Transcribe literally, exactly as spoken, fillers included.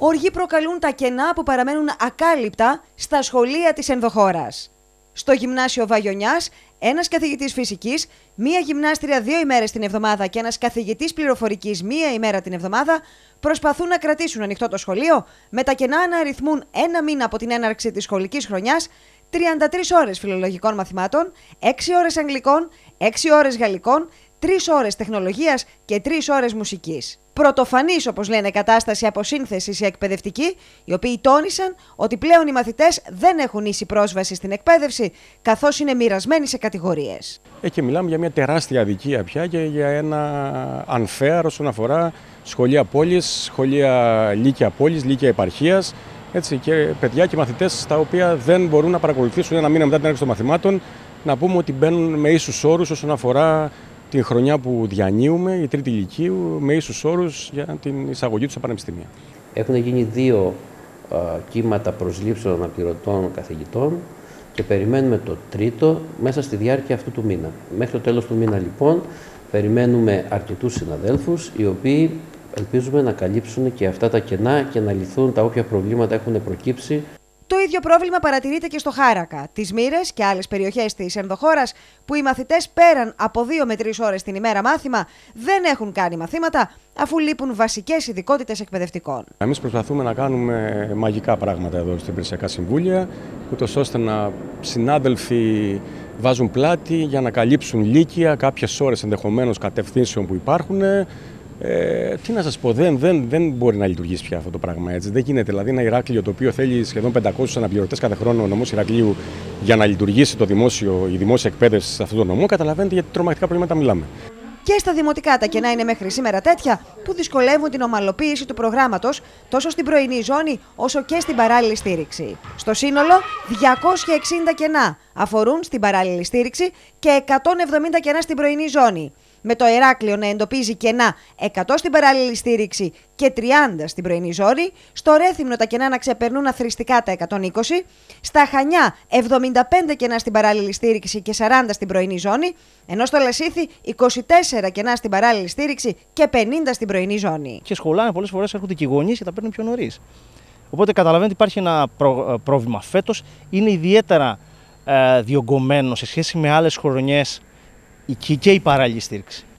Οργή προκαλούν τα κενά που παραμένουν ακάλυπτα στα σχολεία της ενδοχώρας. Στο Γυμνάσιο Βαγιονιάς, ένας καθηγητής φυσικής, μία γυμνάστρια δύο ημέρες την εβδομάδα και ένας καθηγητής πληροφορικής μία ημέρα την εβδομάδα προσπαθούν να κρατήσουν ανοιχτό το σχολείο, με τα κενά να αριθμούν ένα μήνα από την έναρξη της σχολικής χρονιάς, τριάντα τρεις ώρες φιλολογικών μαθημάτων, έξι ώρες αγγλικών, έξι ώρες γαλλικών, τρεις ώρες τεχνολογίας και τρεις ώρες μουσικής. Πρωτοφανής, όπως λένε, κατάσταση αποσύνθεσης οι εκπαιδευτικοί, οι οποίοι τόνισαν ότι πλέον οι μαθητές δεν έχουν ίση πρόσβαση στην εκπαίδευση, καθώς είναι μοιρασμένοι σε κατηγορίες. Ε, και μιλάμε για μια τεράστια αδικία πια και για ένα unfair όσον αφορά σχολεία πόλης, σχολεία λύκεια πόλης, λύκεια επαρχίας, έτσι, και παιδιά και μαθητές τα οποία δεν μπορούν να παρακολουθήσουν ένα μήνα μετά την έναρξη των μαθημάτων, να πούμε ότι μπαίνουν με ίσους όρους όσον αφορά την χρονιά που διανύουμε, η τρίτη ηλικίου, με ίσους όρους για την εισαγωγή του στα πανεπιστήμια. Έχουν γίνει δύο α, κύματα προσλήψεων αναπληρωτών καθηγητών και περιμένουμε το τρίτο μέσα στη διάρκεια αυτού του μήνα. Μέχρι το τέλος του μήνα, λοιπόν, περιμένουμε αρκετούς συναδέλφους, οι οποίοι ελπίζουμε να καλύψουν και αυτά τα κενά και να λυθούν τα όποια προβλήματα έχουν προκύψει. Το ίδιο πρόβλημα παρατηρείται και στο Χάρακα, τις Μύρες και άλλες περιοχές της ενδοχώρας, που οι μαθητές πέραν από δύο με τρεις ώρες την ημέρα μάθημα δεν έχουν κάνει μαθήματα, αφού λείπουν βασικές ειδικότητες εκπαιδευτικών. Εμείς προσπαθούμε να κάνουμε μαγικά πράγματα εδώ στα Υπηρεσιακά Συμβούλια, ούτως ώστε να συνάδελφοι βάζουν πλάτη για να καλύψουν λύκεια, κάποιες ώρες ενδεχομένως κατευθύνσεων που υπάρχουν. Ε, τι να σας πω, δεν, δεν, δεν μπορεί να λειτουργήσει πια αυτό το πράγμα έτσι. Δεν γίνεται. Δηλαδή, ένα Ηράκλειο το οποίο θέλει σχεδόν πεντακόσιους αναπληρωτές κάθε χρόνο, ο νομός Ηρακλείου, για να λειτουργήσει το δημόσιο, η δημόσια εκπαίδευση σε αυτό το νομό, καταλαβαίνετε γιατί τρομακτικά προβλήματα μιλάμε. Και στα δημοτικά τα κενά είναι μέχρι σήμερα τέτοια που δυσκολεύουν την ομαλοποίηση του προγράμματος τόσο στην πρωινή ζώνη όσο και στην παράλληλη στήριξη. Στο σύνολο, διακόσια εξήντα κενά αφορούν στην παράλληλη στήριξη και εκατόν εβδομήντα κενά στην πρωινή ζώνη. Με το Ηράκλειο να εντοπίζει κενά εκατό στην παράλληλη στήριξη και τριάντα στην πρωινή ζώνη, στο Ρέθυμνο τα κενά να ξεπερνούν αθροιστικά τα εκατόν είκοσι, στα Χανιά εβδομήντα πέντε κενά στην παράλληλη στήριξη και σαράντα στην πρωινή ζώνη, ενώ στο Λασίθι είκοσι τέσσερα κενά στην παράλληλη στήριξη και πενήντα στην πρωινή ζώνη. Και σχολάνε πολλές φορές έρχονται και οι γονείς και τα παίρνουν πιο νωρίς. Οπότε καταλαβαίνετε υπάρχει ένα προ, πρόβλημα. Φέτος είναι ιδιαίτερα ε, διωγγωμένο σε σχέση με άλλες χρονιές και η παράλληλη στήριξη.